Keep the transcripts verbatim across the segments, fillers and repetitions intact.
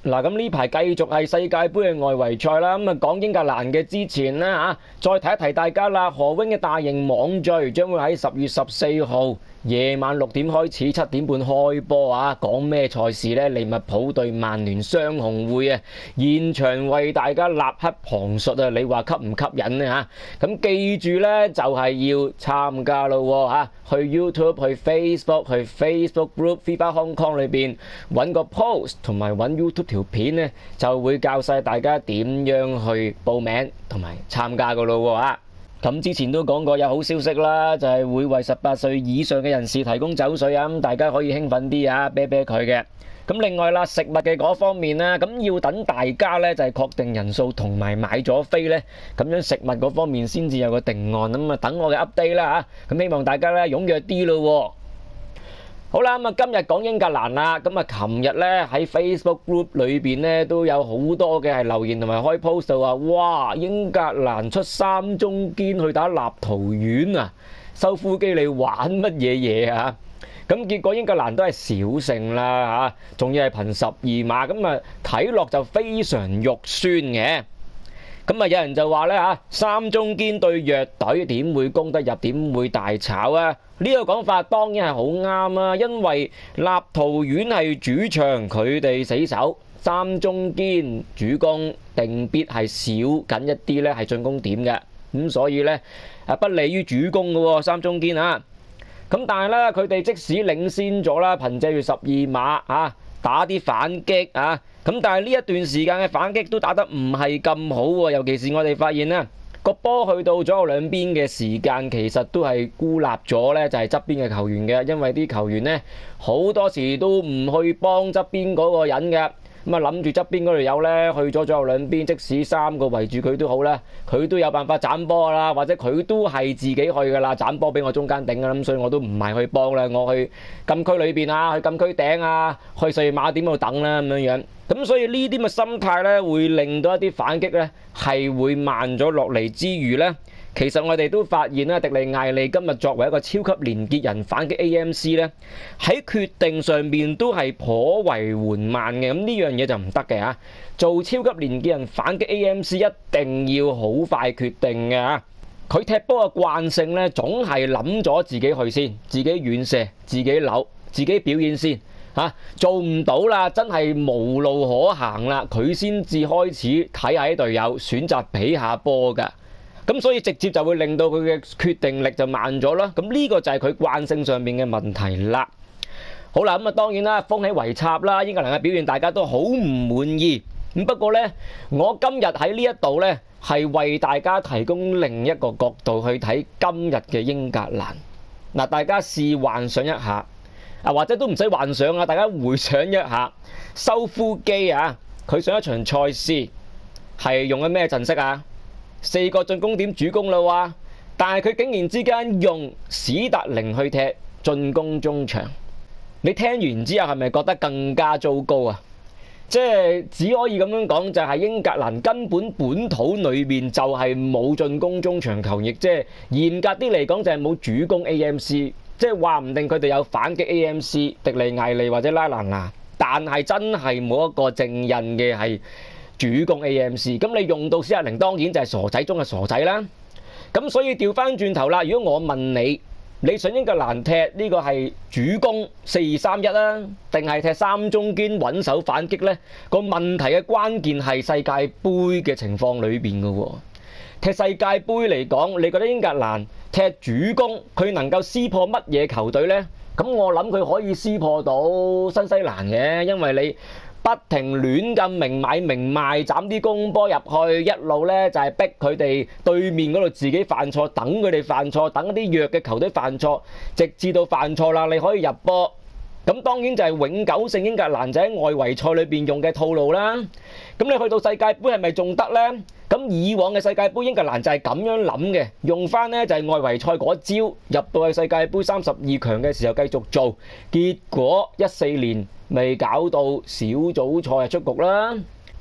嗱，咁呢排繼續係世界盃嘅外圍賽啦。咁啊，講英格蘭嘅之前呢，嚇，再提一提大家啦。何榮嘅大型網聚將會喺十月十四號夜晚六點開始，七點半開波啊！講咩賽事呢？利物浦對曼聯雙紅會啊！現場為大家立刻旁述啊！你話吸唔吸引呢？嚇？咁記住呢，就係要參加咯嚇！去 YouTube、去 Facebook、去 Facebook Group FIBA Hong Kong 裏邊揾個 post 同埋揾 YouTube 條片呢，就會教晒大家點樣去報名同埋參加噶咯喎。咁之前都講過有好消息啦，就係會為十八歲以上嘅人士提供酒水啊，咁大家可以興奮啲啊，啤啤佢嘅。咁另外啦，食物嘅嗰方面啦，咁要等大家咧就係確定人數同埋買咗飛咧，咁樣食物嗰方面先至有個定案。咁啊，等我嘅 update 啦嚇。咁希望大家咧踴躍啲咯。好啦，咁啊今日講英格蘭啦，咁啊琴日咧喺 Facebook Group 裏邊咧都有好多嘅係留言同埋開 post 就話，哇！英格蘭出三中堅去打立陶宛啊，收腹肌你玩乜嘢嘢啊？咁結果英格蘭都係小勝啦嚇，仲要係憑十二碼，咁啊睇落就非常肉酸嘅。咁啊有人就話咧嚇，三中堅對弱隊點會攻得入，點會大炒啊？呢個講法當然係好啱啊，因為立陶宛係主場，佢哋死守，三中堅主攻定必係少緊一啲咧，係進攻點嘅。咁所以咧啊不利於主攻嘅喎，三中堅啊。咁但係咧，佢哋即使領先咗啦，憑藉住十二碼嚇打啲反擊啊，咁但係呢一段時間嘅反擊都打得唔係咁好喎，尤其是我哋發現咧個波去到左右兩邊嘅時間，其實都係孤立咗咧，就係側邊嘅球員嘅，因為啲球員咧好多時都唔去幫側邊嗰個人嘅。咁啊諗住側邊嗰度有咧，去咗左右兩邊，即使三個圍住佢都好啦，佢都有辦法斬波啦，或者佢都係自己去噶啦，斬波俾我中間頂啊，咁所以我都唔係去幫啦，我去禁區裏邊啊，去禁區頂啊，去十二碼點度等啦咁樣樣。咁所以呢啲嘅心態咧，會令到一啲反擊咧係會慢咗落嚟之餘咧，其實我哋都發現咧，迪利艾利今日作為一個超級連結人反擊 A M C 咧，喺決定上邊都係頗為緩慢嘅。咁呢樣嘢就唔得嘅嚇。做超級連結人反擊 A M C 一定要好快決定嘅嚇。佢踢波嘅慣性咧，總係諗咗自己去先，自己遠射，自己扭，自己表演先嚇。做唔到啦，真係無路可行啦，佢先至開始睇下啲隊友選擇俾下波㗎。咁所以直接就會令到佢嘅決定力就慢咗啦。咁呢個就係佢慣性上面嘅問題啦。好啦，咁啊當然啦，風起圍插啦，英格蘭嘅表現大家都好唔滿意。咁不過呢，我今日喺呢一度呢，係為大家提供另一個角度去睇今日嘅英格蘭。嗱，大家試幻想一下，啊或者都唔使幻想啊，大家回想一下，修夫基啊，佢上一場賽事係用咗咩陣式啊？四個進攻點主攻啦喎，但係佢竟然之間用史達寧去踢進攻中場，你聽完之後係咪覺得更加糟糕啊？即係只可以咁樣講，就係英格蘭根本本土裏面就係冇進攻中場球員，即係嚴格啲嚟講就係冇主攻 A M C， 即係話唔定佢哋有反擊 A M C， 迪利艾利或者拉蘭拿，但係真係冇一個正印嘅係主攻 A M C， 咁你用到史達寧當然就係傻仔中嘅傻仔啦。咁所以調翻轉頭啦，如果我問你，你想英格蘭踢呢個係主攻四二三一啦，定係踢三中堅穩守反擊呢？個問題嘅關鍵係世界盃嘅情況裏邊嘅喎。踢世界盃嚟講，你覺得英格蘭踢主攻佢能夠撕破乜嘢球隊呢？咁我諗佢可以撕破到新西蘭嘅，因為你不停亂咁明買明賣，斬啲公波入去，一路呢就係逼佢哋對面嗰度自己犯錯，等佢哋犯錯，等一啲弱嘅球隊犯錯，直至到犯錯啦，你可以入波。咁當然就係永久性英格蘭就喺外圍賽裏邊用嘅套路啦。咁你去到世界盃係咪仲得呢？咁以往嘅世界盃英格蘭就係咁樣諗嘅，用翻呢就係外圍賽嗰招，入到去世界盃三十二強嘅時候繼續做，結果一四年未搞到小組賽就出局啦。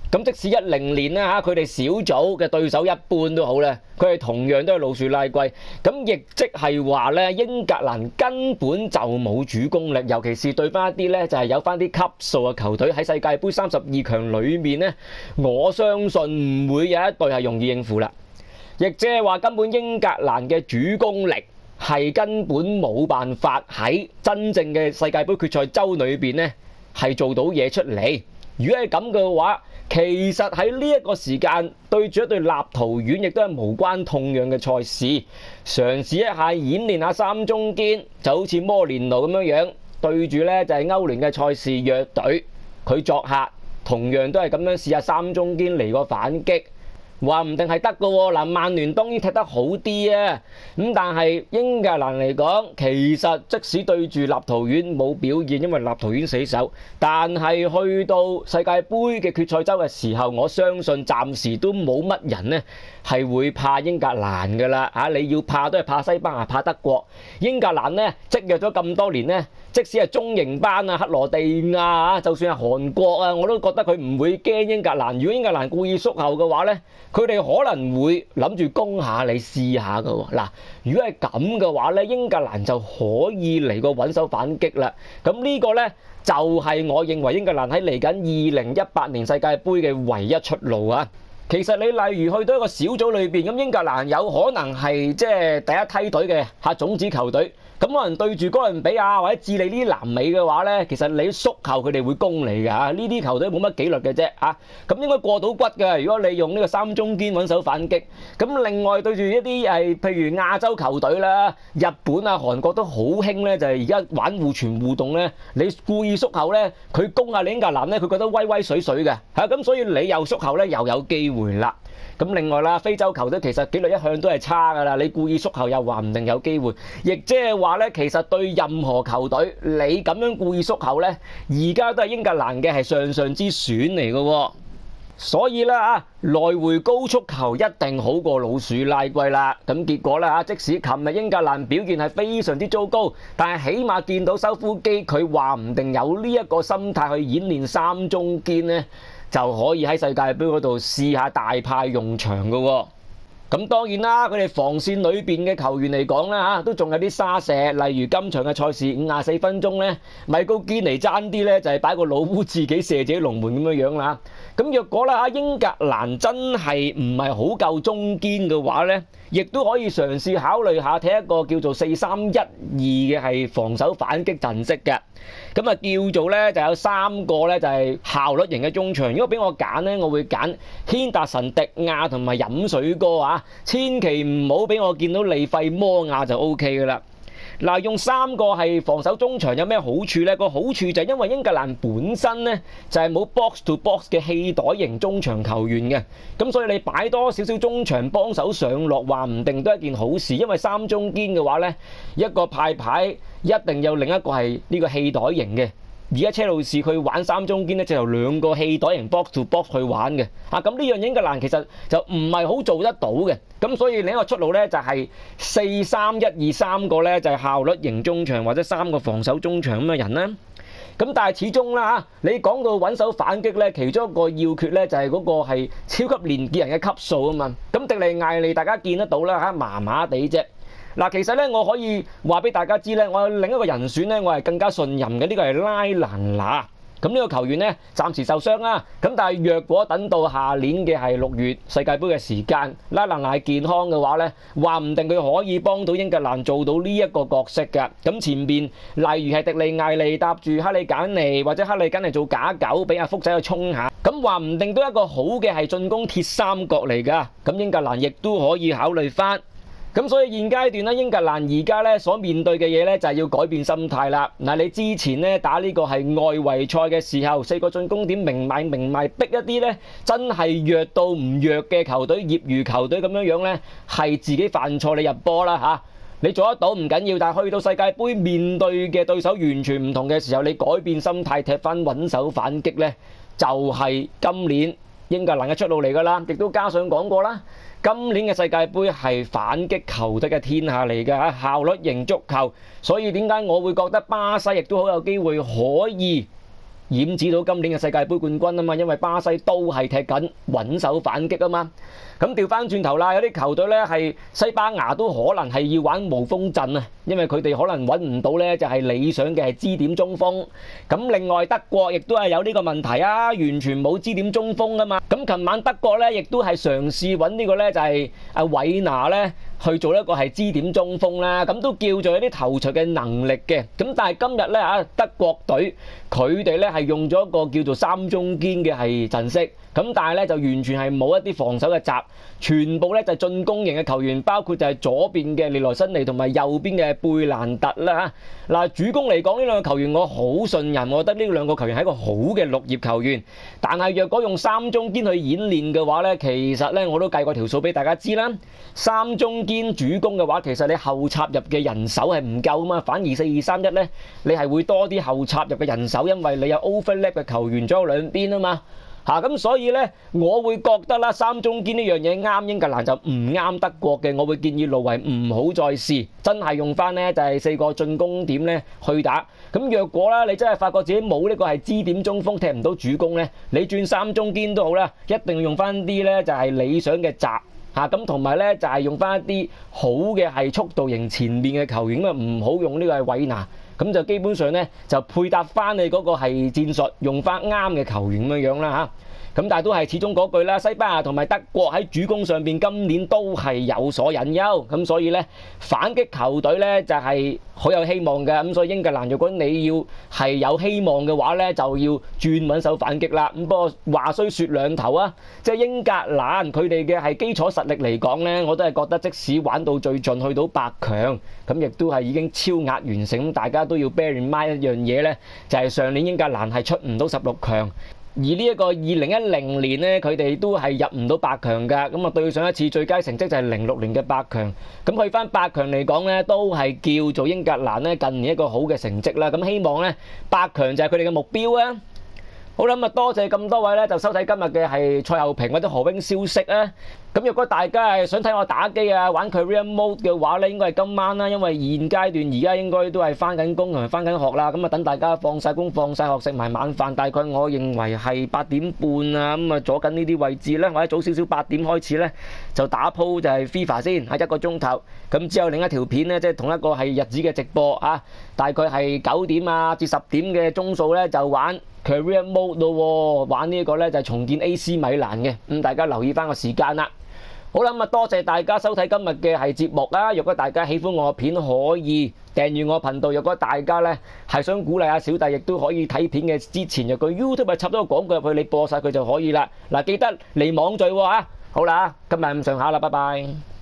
咁即使一零年咧嚇，佢哋小組嘅對手一般都好咧，佢哋同樣都係老鼠拉龜。咁亦即係話咧，英格蘭根本就冇主攻力，尤其是對翻一啲咧就係有翻啲級數嘅球隊喺世界盃三十二強裏面咧，我相信唔會有一隊係容易應付啦。亦即係話根本英格蘭嘅主攻力係根本冇辦法喺真正嘅世界盃決賽周裏邊咧係做到嘢出嚟。如果係咁嘅話，其實喺呢一個時間對住一隊立陶宛，亦都係無關痛癢嘅賽事，嘗試一下演練下三中堅，就好似摩連奴咁樣樣對住呢就係歐聯嘅賽事弱隊，佢作客同樣都係咁樣試下三中堅嚟個反擊。話唔定係得㗎喎，嗱，曼聯當然踢得好啲啊，咁但係英格蘭嚟講，其實即使對住立陶宛冇表現，因為立陶宛死守，但係去到世界盃嘅決賽周嘅時候，我相信暫時都冇乜人呢係會怕英格蘭㗎啦嚇，你要怕都係怕西班牙、怕德國，英格蘭呢積弱咗咁多年呢，即使係中型班啊、克羅地亞啊，就算係韓國啊，我都覺得佢唔會驚英格蘭。如果英格蘭故意縮後嘅話呢，佢哋可能會諗住攻下你試下㗎喎。嗱，如果係咁嘅話呢，英格蘭就可以嚟個穩手反擊啦。咁呢個呢，就係我認為英格蘭喺嚟緊二零一八年世界盃嘅唯一出路啊！其實你例如去到一個小組裏邊，咁英格蘭有可能係即係第一梯隊嘅嚇種子球隊，咁可能對住哥倫比亞或者智利呢啲南美嘅話呢，其實你縮後佢哋會攻你㗎嚇，呢啲球隊冇乜紀律嘅啫嚇，咁應該過到骨嘅。如果你用呢個三中堅穩手反擊，咁另外對住一啲係譬如亞洲球隊啦，日本啊、韓國都好興呢，就係而家玩互傳互動呢，你故意縮後呢，佢攻下你英格蘭呢，佢覺得威威水水嘅嚇，咁所以你又縮後呢，又有機會。回啦，咁另外啦，非洲球隊其實紀律一向都係差噶啦，你故意縮後又話唔定有機會，亦即係話咧，其實對任何球隊你咁樣故意縮後咧，而家都係英格蘭嘅係上上之選嚟嘅，所以咧啊，來回高速球一定好過老鼠拉龜啦。咁結果咧啊，即使琴日英格蘭表現係非常之糟糕，但係起碼見到修夫基佢話唔定有呢一個心態去演練三中堅咧，就可以喺世界盃嗰度試下大派用場嘅喎。咁當然啦，佢哋防線裏邊嘅球員嚟講啦嚇，都仲有啲沙石，例如今場嘅賽事五十四分鐘咧，米高堅尼爭啲咧就係擺個老烏自己射自己龍門咁樣樣啦。咁若果啦嚇英格蘭真係唔係好夠中堅嘅話咧，亦都可以嘗試考慮下踢一個叫做四三一二嘅係防守反擊陣式嘅。咁啊叫做咧就有三個咧就係效率型嘅中場。如果俾我揀咧，我會揀軒達臣、迪亞同埋飲水哥啊！千祈唔好俾我見到利費摩亞就 O K 噶啦。嗱，用三個係防守中場有咩好處呢？個好處就係因為英格蘭本身呢就係冇 box to box 嘅氣袋型中場球員嘅，咁所以你擺多少少中場幫手上落，話唔定都係一件好事。因為三中堅嘅話呢，一個派牌一定有另一個係呢個氣袋型嘅。而家車路士佢玩三中堅咧，就由兩個氣袋型 box to box 去玩嘅，啊咁呢樣英格蘭其實就唔係好做得到嘅，咁所以另一個出路咧就係四三一二三個咧就係效率型中場或者三個防守中場咁嘅人啦。咁但係始終啦嚇，你講到穩守反擊咧，其中一個要訣咧就係嗰個係超級連結人嘅級數啊嘛。咁迪利艾利大家見得到啦嚇，麻麻地啫。嗱，其實咧，我可以話俾大家知咧，我有另一個人選咧，我係更加信任嘅，呢個係拉蘭拿。咁呢個球員咧，暫時受傷啦。咁但係若果等到下年嘅係六月世界盃嘅時間，拉蘭拿係健康嘅話咧，話唔定佢可以幫到英格蘭做到呢一個角色㗎。咁前邊例如係迪利艾利搭住哈利簡尼，或者哈利簡尼做假九，俾阿福仔去衝下，咁話唔定都一個好嘅係進攻鐵三角嚟㗎。咁英格蘭亦都可以考慮翻。咁所以現階段咧，英格蘭而家咧所面對嘅嘢咧就係要改變心態啦。嗱，你之前咧打呢個係外圍賽嘅時候，四個進攻點明買明賣逼一啲咧，真係弱到唔弱嘅球隊、業餘球隊咁樣樣咧，係自己犯錯你入波啦嚇。你做得到唔緊要，但係去到世界盃面對嘅對手完全唔同嘅時候，你改變心態踢翻穩手反擊咧，就係今年英格蘭嘅出路嚟㗎啦。亦都加上講過啦。今年嘅世界盃係反擊球隊嘅天下嚟嘅嚇，效率型足球，所以點解我會覺得巴西亦都好有機會可以染指到今年嘅世界盃冠軍啊嘛，因為巴西都係踢緊穩守反擊啊嘛。咁調翻轉頭啦，有啲球隊咧係西班牙都可能係要玩無鋒陣啊，因為佢哋可能揾唔到咧就係理想嘅係支點中鋒。咁另外德國亦都係有呢個問題啊，完全冇支點中鋒啊嘛。咁琴晚德國咧亦都係嘗試揾呢個咧就係阿韋拿咧去做一個係支點中鋒啦，咁都叫做有啲頭槌嘅能力嘅。咁但係今日咧啊，德國隊佢哋咧係用咗一個叫做三中堅嘅係陣式，咁但係咧就完全係冇一啲防守嘅閘，全部咧就進攻型嘅球員，包括就係左邊嘅列萊辛尼同埋右邊嘅貝蘭特啦嚇。嗱，主攻嚟講呢兩個球員我好信任，我覺得呢兩個球員係一個好嘅綠葉球員。但係若果用三中堅去演練嘅話咧，其實咧我都計過條數俾大家知啦。三中堅主攻嘅話，其實你後插入嘅人手係唔夠啊嘛，反而四二三一咧，你係會多啲後插入嘅人手，因為你有 overlap 嘅球員左右兩邊啊嘛。嚇咁所以咧，我會覺得啦，三中堅呢樣嘢啱英格蘭就唔啱德國嘅，我會建議路維唔好再試，真係用翻咧就係四個進攻點咧去打。咁若果啦，你真係發覺自己冇呢個係支點中鋒踢唔到主攻咧，你轉三中堅都好啦，一定要用翻啲咧就係理想嘅閘嚇，咁同埋咧就係用翻一啲好嘅係速度型前面嘅球員，咁啊唔好用呢個係韋拿。咁就基本上咧就配搭翻你嗰個係戰術，用翻啱嘅球員咁樣樣啦嚇。咁但係都係始終嗰句啦，西班牙同埋德國喺主攻上邊今年都係有所隱憂，咁所以咧反擊球隊咧就係好有希望嘅。咁所以英格蘭如果你要係有希望嘅話咧，就要轉穩手反擊啦。咁不過話雖說兩頭啊，即係英格蘭佢哋嘅係基礎實力嚟講咧，我都係覺得即使玩到最盡去到八強，咁亦都係已經超額完成。大家都要 bear in mind 一樣嘢咧，就係上年英格蘭係出唔到十六強。而呢一個二零一零年咧，佢哋都係入唔到八強㗎。咁啊，對上一次最佳成績就係零六年嘅八強。咁去翻八強嚟講咧，都係叫做英格蘭咧近年一個好嘅成績啦。咁希望咧八強就係佢哋嘅目標啊！好啦，咁啊多謝咁多位咧，就收睇今日嘅係賽後評或者何冰消息啊！咁如果大家係想睇我打機啊，玩 Career Mode 嘅話咧，應該係今晚啦，因為現階段而家應該都係翻緊工同埋翻緊學啦。咁啊，等大家放晒工、放晒學，食埋晚飯，大概我認為係八點半啊。咁啊，左緊呢啲位置咧，或者早少少八點開始咧，就打鋪就係 FIFA 先，係一個鐘頭。咁之後另一條片咧，即係同一個係日子嘅直播啊，大概係九點啊至十點嘅鐘數咧，就玩 Career Mode 咯，玩呢一個咧就係重建 A C 米蘭嘅。咁大家留意翻個時間啦。好啦，咁啊多謝大家收睇今日嘅係節目啦。如果大家喜歡我嘅片，可以訂閱我頻道。如果大家咧係想鼓勵下小弟，亦都可以睇片嘅之前，有個 YouTube 插咗個廣告入去，你播晒佢就可以啦。嗱，記得離網聚喎嚇。好啦，今日咁上下啦，拜拜。